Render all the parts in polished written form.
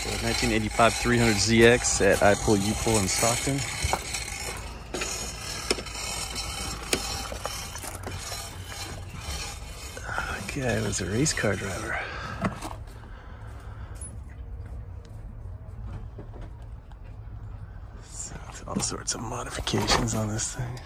1985 300ZX at I Pull U Pull in Stockton. The guy was a race car driver. So all sorts of modifications on this thing.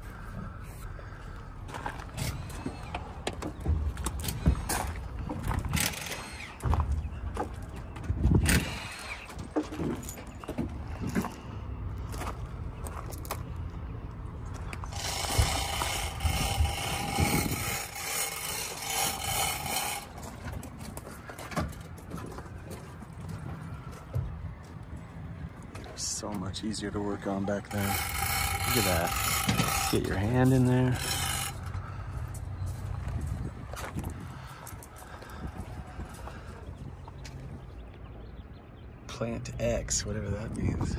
So much easier to work on back then. Look at that. Get your hand in there. Plant X, whatever that means.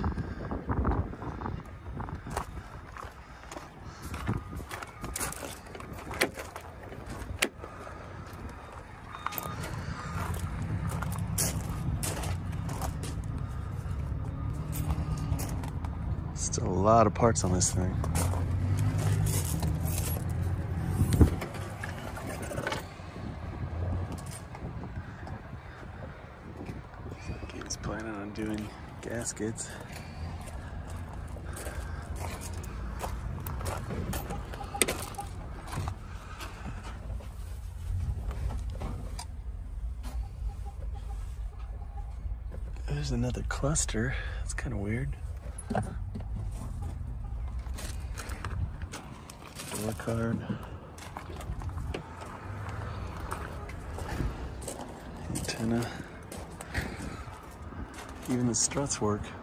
Still a lot of parts on this thing. He's planning on doing gaskets. There's another cluster. That's kind of weird. Door card. Antenna. Even the struts work.